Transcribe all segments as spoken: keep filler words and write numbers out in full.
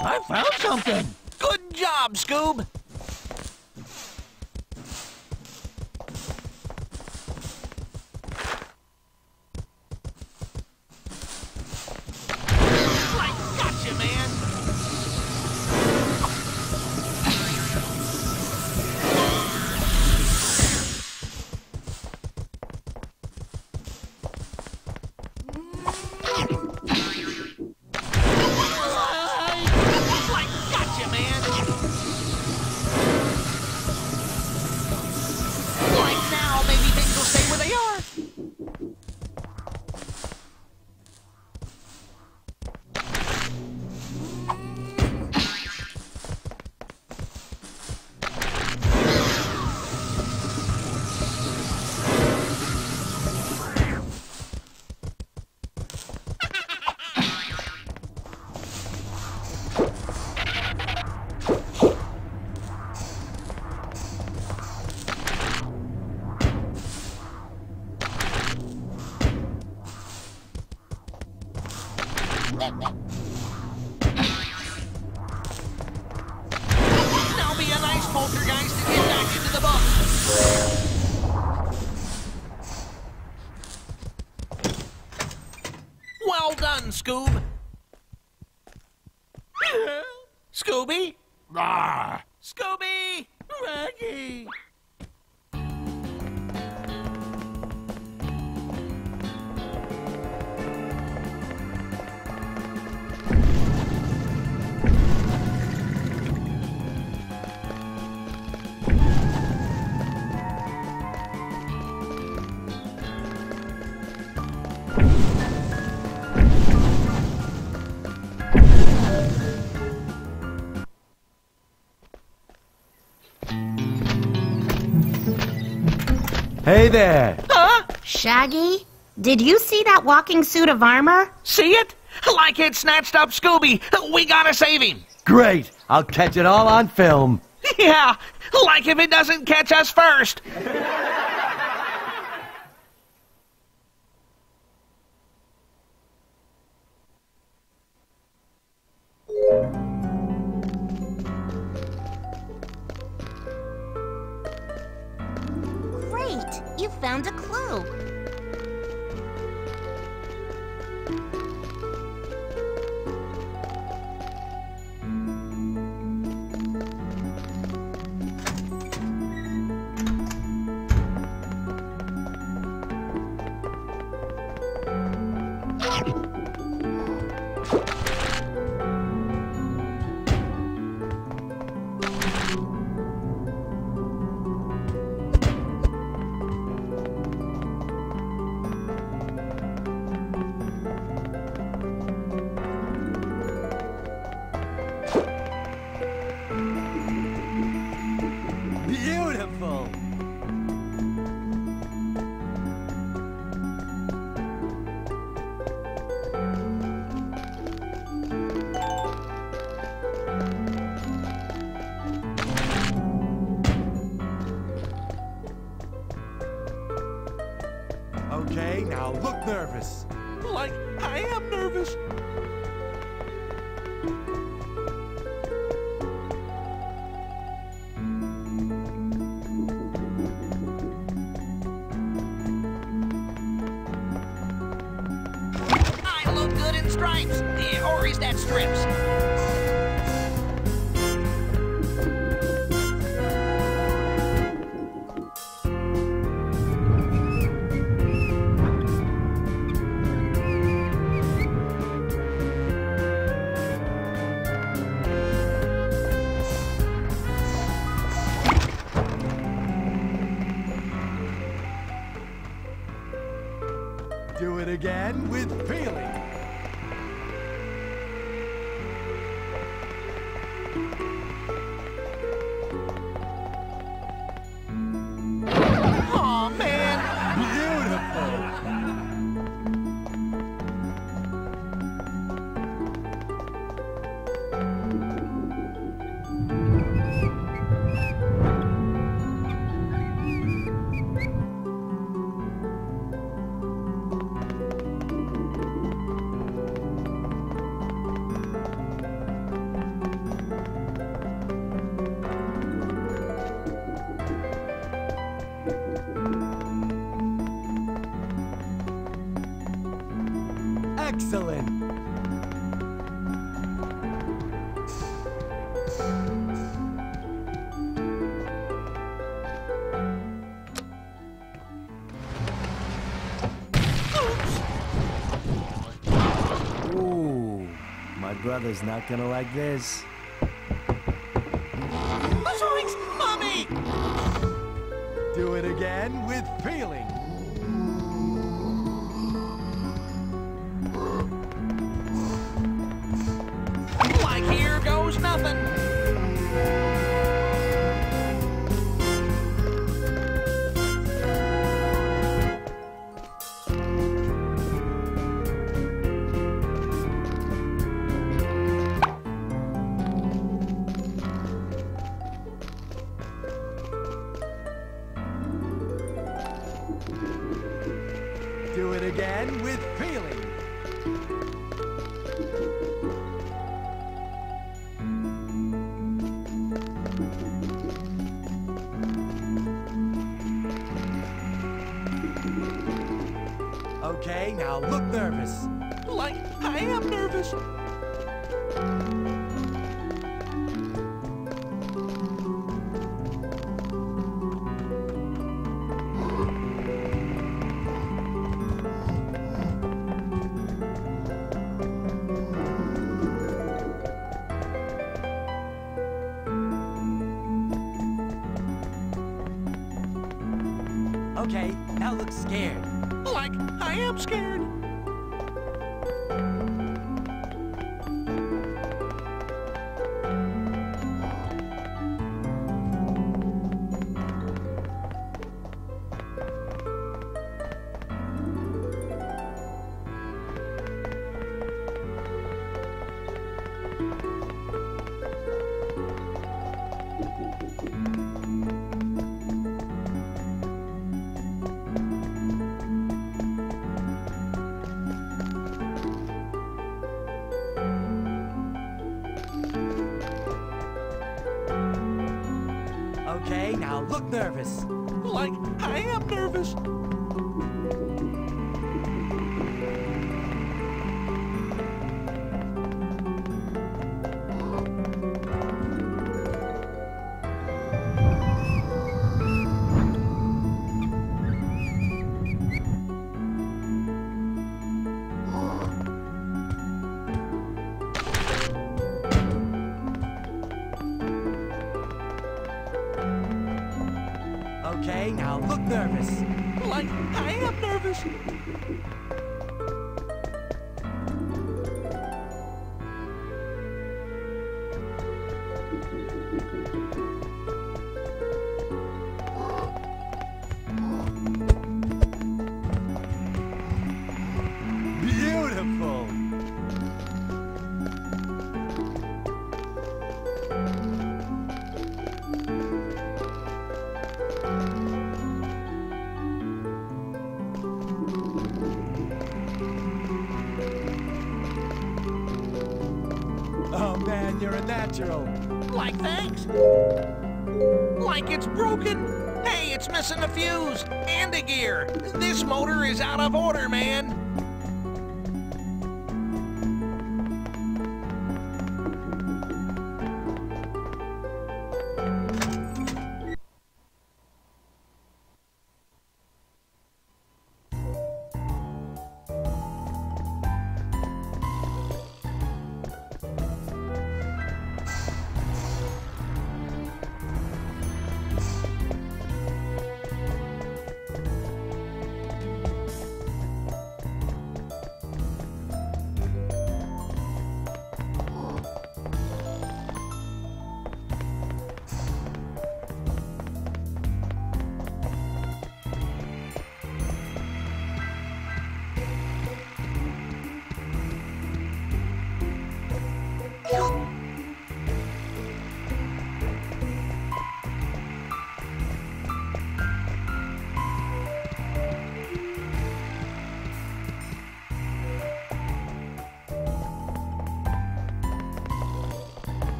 I found something. Good job, Scoob. I gotcha, man. Now be a nice poltergeist and get back into the book. Well done, Scoob. Scooby? Ah, Scooby! Raggy. Hey there! Huh? Shaggy, did you see that walking suit of armor? See it? Like it snatched up Scooby. We gotta save him. Great! I'll catch it all on film. Yeah, like if it doesn't catch us first. Great, you found a clue. Beautiful! Okay, now look nervous. Like, I am nervous. I look good in stripes. Yeah, or is that strips? Do it again with feeling. Aw, man. Excellent. Ooh, my brother's not gonna like this. Zoinks! Mommy! Do it again with feeling. Like here goes nothing. Do it again with feeling. Okay, now look nervous. Like I am nervous. Okay, now look scared. Like I am scared. Okay, now look nervous. Like I am nervous. Okay, now look nervous. Like I am nervous. Beautiful. Oh man, you're a natural. Like thanks. Like it's broken. Hey, it's missing a fuse and a gear. This motor is out of order, man.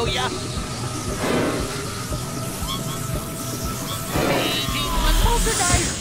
ya. Paging the poltergeist.